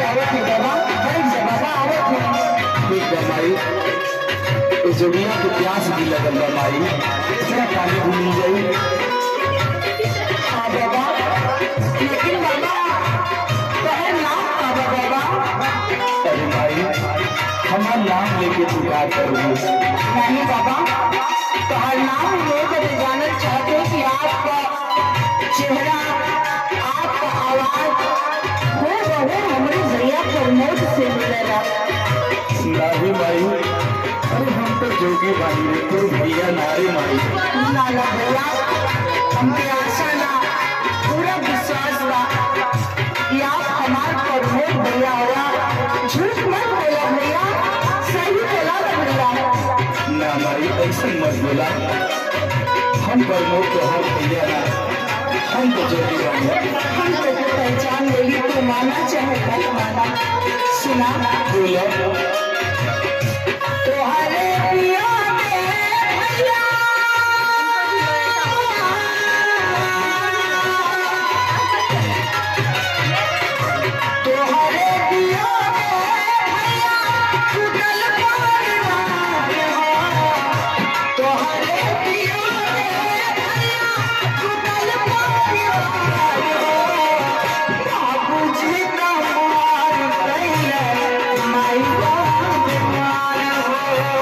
आवत है बाबा, बैठ जा बाबा, आवत है। ठीक बा माई, इस जोगिया के प्यास भी लगल बा माई, थोड़ा पानी भी मिल जाई। हाँ बाबा, लेकिन बाबा तोहर नाम का बा बाबा? अरे माई, हमार नाम लेके तू क्या करोगे? नहीं बाबा, तोहर नाम लोग अभी जानना चाहते हैं कि आपका चेहरा, आपका आवाज हो रहे हमारे भैया प्रमोद से मिलेगा। नहीं माई, अरे हम तो जोगी भाई रे, तो भैया नारे माई। ना ना भैया, हमें आशा ना पूरा विश्वास बा कि आप हमारे प्रमोद भैया होला। झूठ मत बोला भैया, सही बोला भैया। ना माई, ऐसा मत बोला, हम प्रमोद तो हम भैया ना, हम तो जोगी भाई। हम तो पहचान लेली तो माना चाहे मत माना। सुना बोलो तोहरे पिया के भैया, तोहरे पिया के भैया टूटल परिवार हो। तोहरे पिया के भैया टूटल परिवार हो। बाबूजी तमार कइले माई बाप बीमार हो।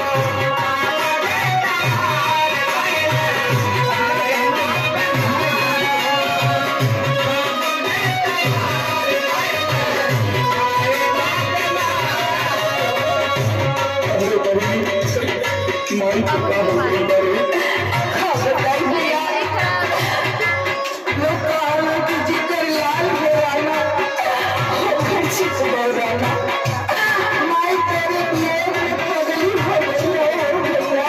अरे बड़ी माई को क्या हो गई बड़ी? बताई भैया, लोग कहा कि जिकर लाल होवाना होकर छिप होवाना। माई तेरे पिए में पगली हो गई है भैया।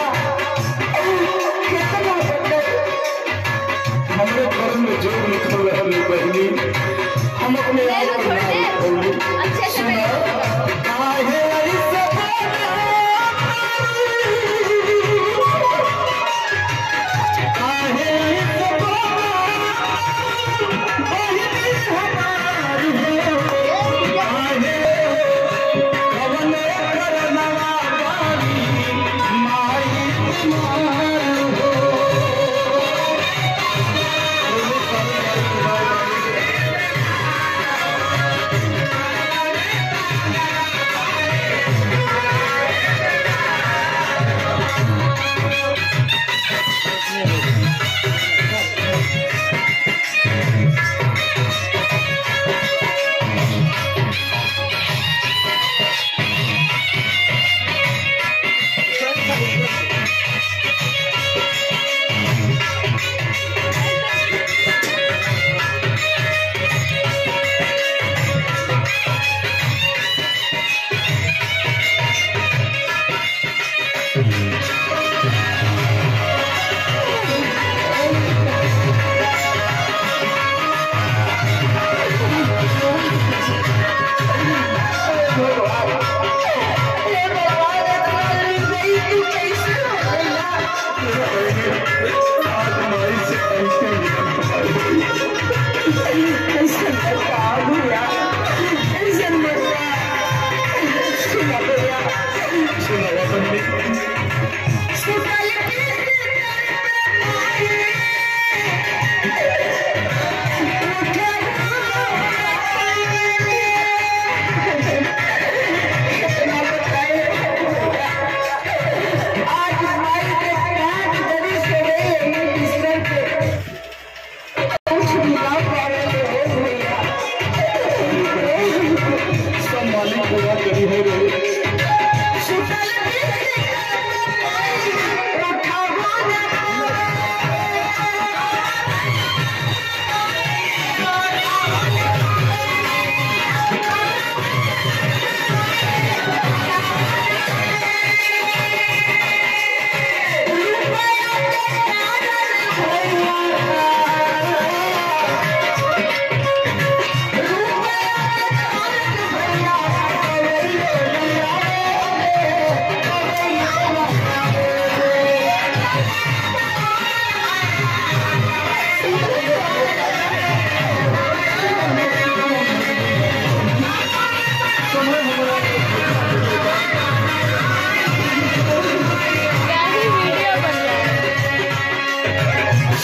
कितना बदल हमरे घर में जोग निकल रहल है बहनी, हम अपने आप को ना खोलू। अच्छे से आहे ऐसे आहे ऐसे बहनी हमारी हो, आहे कवन करनवा बारी माई तुम्हार हो।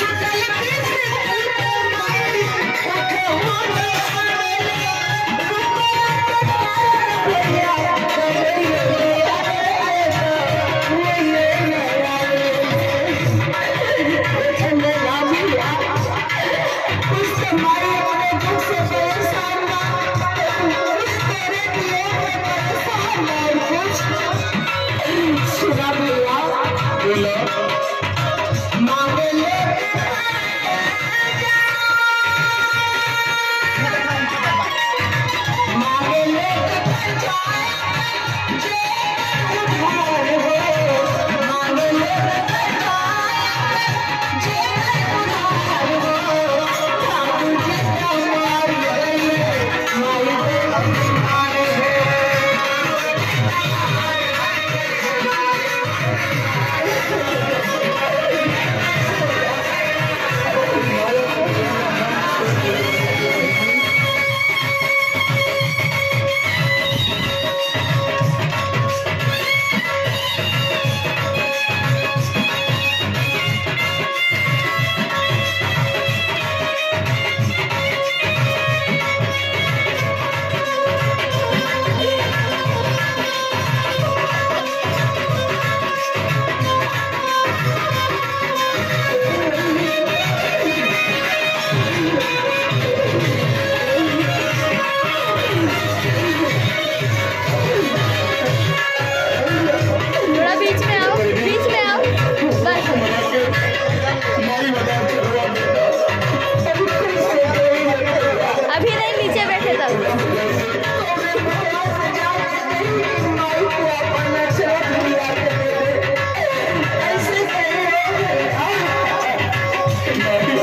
नहीं